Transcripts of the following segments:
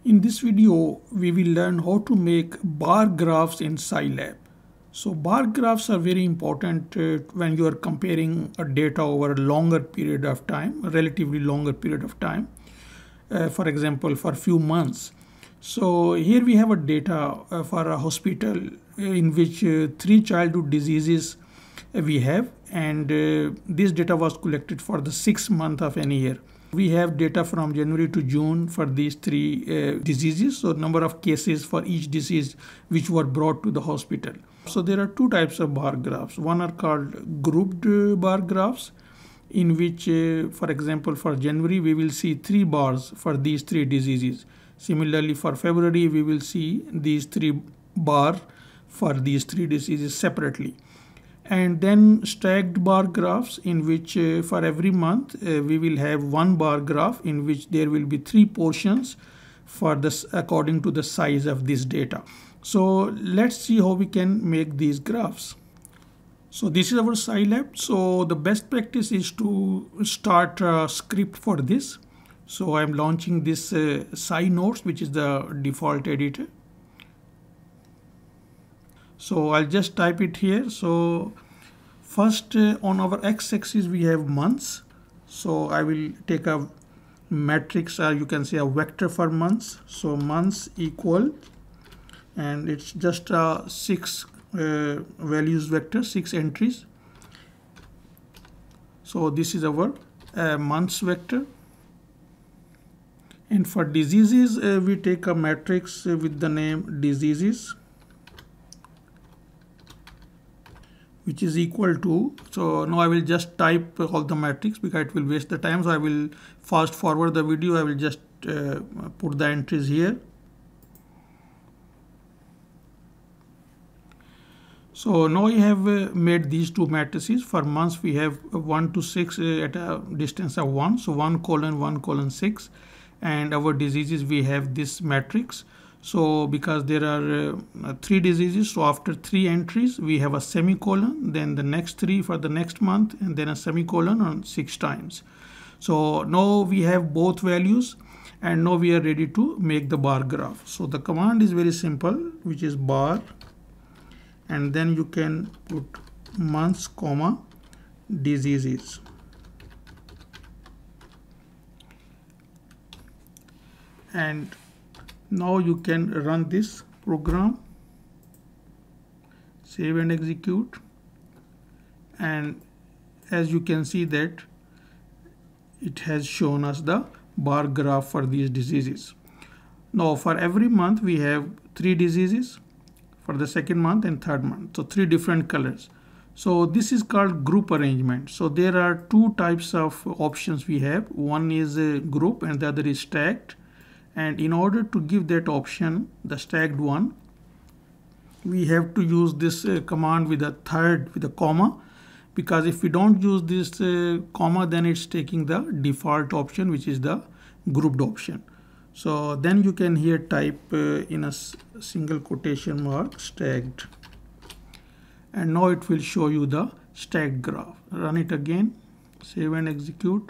In this video, we will learn how to make bar graphs in Scilab. So bar graphs are very important when you are comparing a data over a longer period of time, a relatively longer period of time. For example, for a few months. So here we have a data for a hospital in which 3 childhood diseases we have, and this data was collected for the 6th month of any year. We have data from January to June for these 3 diseases, so number of cases for each disease which were brought to the hospital. So there are 2 types of bar graphs. One are called grouped bar graphs, in which, for example, for January we will see 3 bars for these 3 diseases. Similarly, for February we will see these 3 bars for these 3 diseases separately. And then stacked bar graphs, in which for every month we will have 1 bar graph in which there will be 3 portions for this according to the size of this data. So let's see how we can make these graphs. So this is our Scilab. So the best practice is to start a script for this. So I'm launching this SciNotes, which is the default editor. So I'll just type it here. So first on our x-axis we have months. So I will take a matrix, or you can say a vector for months. So months equal, and it's just a 6 values vector, 6 entries. So this is our months vector. And for diseases we take a matrix with the name diseases, which is equal to, so now I will just type all the matrix because it will waste the time. So I will fast forward the video. I will just put the entries here. So now we have made these 2 matrices. For months we have 1 to 6 at a distance of 1. So 1 colon 1 colon 6. And our diseases we have this matrix. So because there are 3 diseases, so after 3 entries we have a semicolon, then the next 3 for the next month, and then a semicolon on 6 times. So now we have both values, and now we are ready to make the bar graph. So the command is very simple, which is bar, and then you can put months comma diseases. And now you can run this program, save and execute, and as you can see that it has shown us the bar graph for these diseases. Now for every month we have 3 diseases for the 2nd month and 3rd month, so 3 different colors. So this is called group arrangement. So there are 2 types of options we have. One is a group and the other is stacked. And in order to give that option, the stacked one, we have to use this command with a comma, because if we don't use this comma, then it's taking the default option, which is the grouped option. So then you can here type in a single quotation mark stacked, and now it will show you the stacked graph. Run it again, save and execute.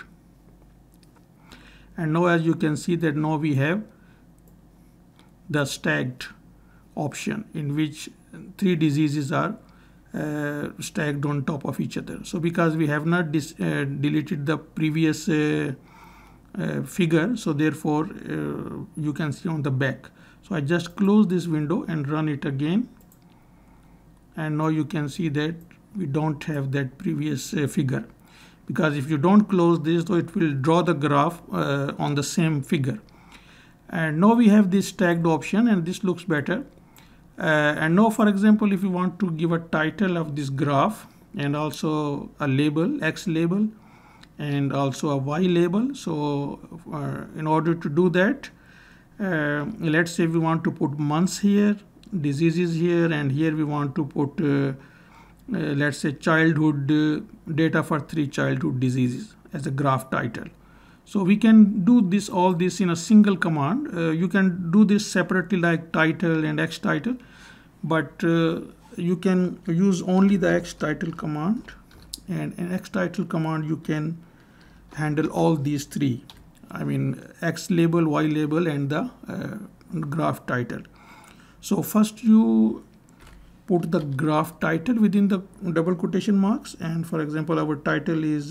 And now as you can see that now we have the stacked option in which 3 diseases are stacked on top of each other. So because we have not deleted the previous figure, so therefore you can see on the back. So I just close this window and run it again, and now you can see that we don't have that previous figure. Because if you don't close this, so it will draw the graph on the same figure. And now we have this tagged option, and this looks better. And now, for example, if you want to give a title of this graph and also a label, X label, and also a Y label. So in order to do that, let's say we want to put months here, diseases here, and here we want to put let's say childhood data for 3 childhood diseases as a graph title. So we can do all this in a single command. You can do this separately like title and X title, but you can use only the X title command, and in X title command you can handle all these 3 X label, Y label, and the graph title. So first you put the graph title within the double quotation marks, and for example our title is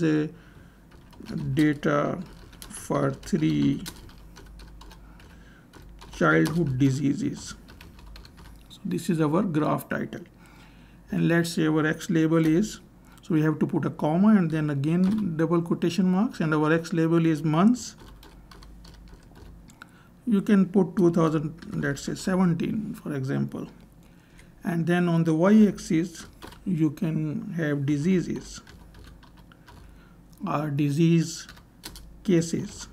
data for 3 childhood diseases. So this is our graph title, and let's say our X label is, so we have to put a comma and then again double quotation marks, and our X label is months. You can put 2017 for example, and then on the y-axis you can have diseases or disease cases.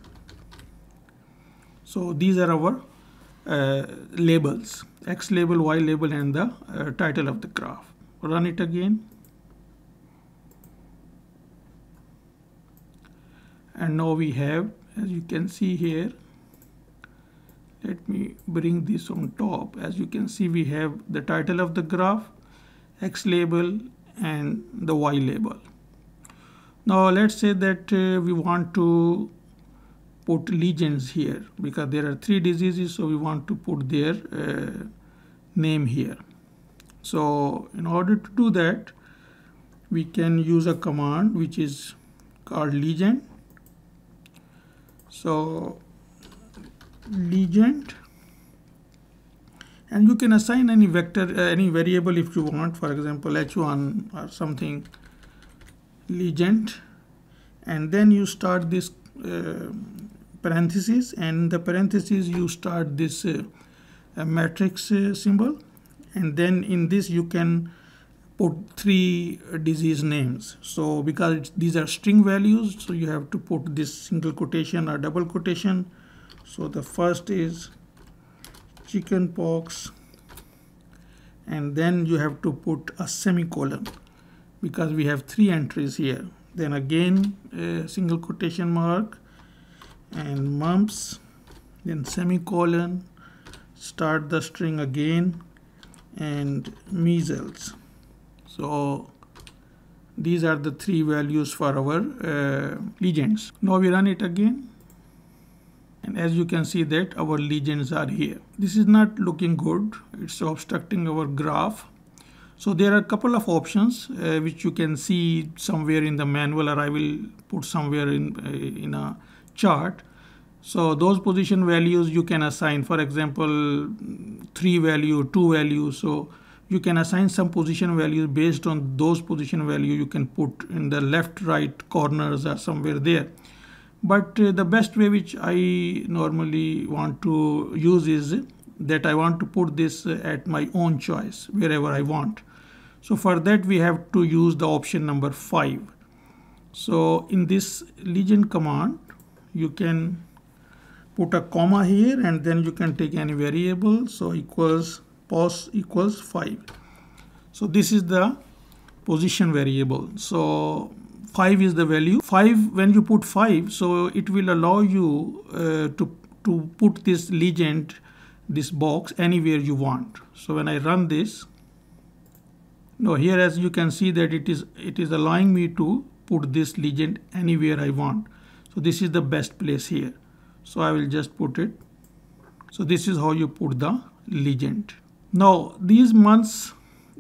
So these are our labels: X label, Y label, and the title of the graph. Run it again, and now we have, as you can see here, let me bring this on top. As you can see, we have the title of the graph, X label, and the Y label. Now let's say that we want to put legends here because there are 3 diseases, so we want to put their name here. So in order to do that, we can use a command which is called legend. So legend, and you can assign any vector, any variable if you want, for example h1 or something, legend, and then you start this parenthesis, and in the parenthesis you start this matrix symbol, and then in this you can put 3 disease names. So because these are string values, so you have to put this single quotation or double quotation. So the first is chicken pox, and then you have to put a semicolon because we have 3 entries here. Then again a single quotation mark and mumps, then semicolon, start the string again, and measles. So these are the 3 values for our legends. Now we run it again, and as you can see that our legends are here. This is not looking good, it's obstructing our graph. So there are a couple of options which you can see somewhere in the manual, or I will put somewhere in a chart. So those position values you can assign, for example 3 value, 2 value. So you can assign some position values. Based on those position value you can put in the left, right corners or somewhere there. But the best way which I normally want to use is that I want to put this at my own choice wherever I want. So for that we have to use the option number 5. So in this legend command you can put a comma here, and then you can take any variable. So equals pos equals 5. So this is the position variable. So 5 is the value. 5, when you put 5, so it will allow you to put this legend, this box, anywhere you want. So when I run this, now here as you can see that it is allowing me to put this legend anywhere I want. So this is the best place here. So I will just put it. So this is how you put the legend. Now these months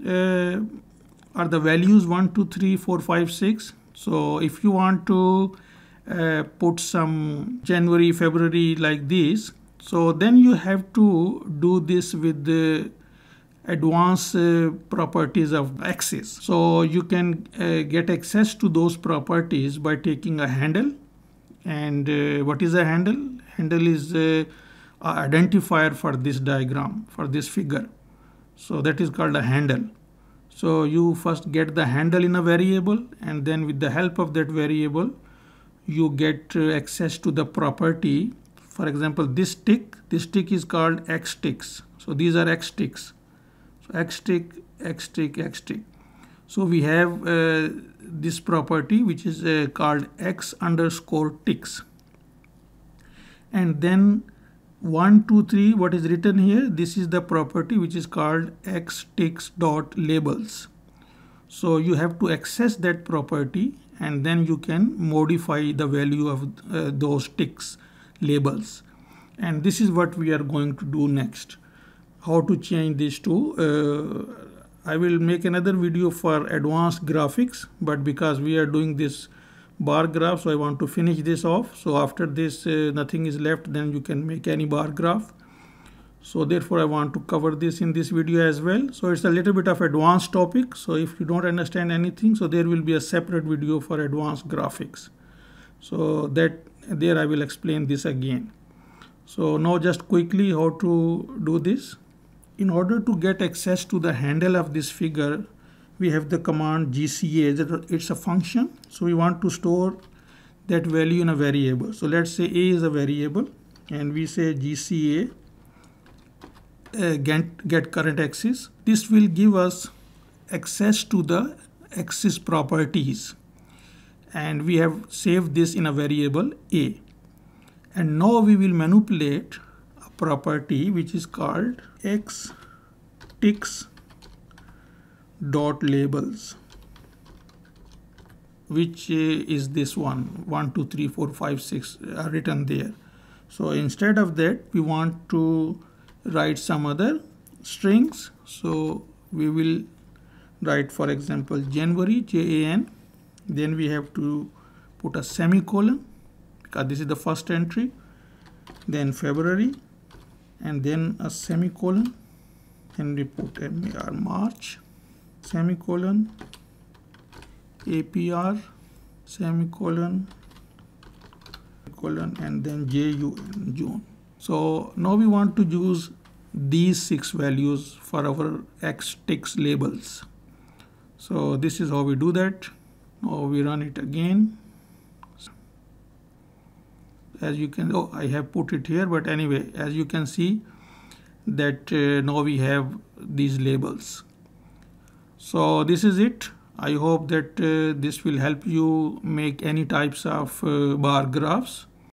are the values 1, 2, 3, 4, 5, 6. So if you want to put some January, February like this, so then you have to do this with the advanced properties of Xcos. So you can get access to those properties by taking a handle. And what is a handle? Handle is a identifier for this diagram, for this figure. So that is called a handle. So you first get the handle in a variable, and then with the help of that variable you get access to the property. For example, this tick is called X ticks. So these are X ticks. So X tick, X tick, X tick. So we have this property which is called X underscore ticks. And then 1, 2, 3, what is written here, this is the property which is called X ticks dot labels. So you have to access that property, and then you can modify the value of those ticks. labels. And this is what we are going to do next. How to change these two. I will make another video for advanced graphics, but because we are doing this bar graph, so I want to finish this off. So after this nothing is left, then you can make any bar graph. So therefore I want to cover this in this video as well. So it's a little bit of advanced topic. So if you don't understand anything, so there will be a separate video for advanced graphics. So there I will explain this again. So now just quickly how to do this. In order to get access to the handle of this figure, we have the command GCA. It's a function. So we want to store that value in a variable. So let's say A is a variable and we say GCA get current axis. This will give us access to the axis properties, and we have saved this in a variable A. And now we will manipulate a property which is called xticks.labels, which is this one 1 2 3 4 5 6 are written there. So instead of that, we want to write some other strings. So we will write, for example, January, JAN. Then we have to put a semicolon because this is the first entry. Then February, and then a semicolon, and we put MAR, March, semicolon, APR, semicolon, and then JUN, June. So now we want to use these 6 values for our xticks labels. So this is how we do that. Now we run it again. As you can, I have put it here, but anyway, as you can see that now we have these labels. So this is it. I hope that this will help you make any types of bar graphs.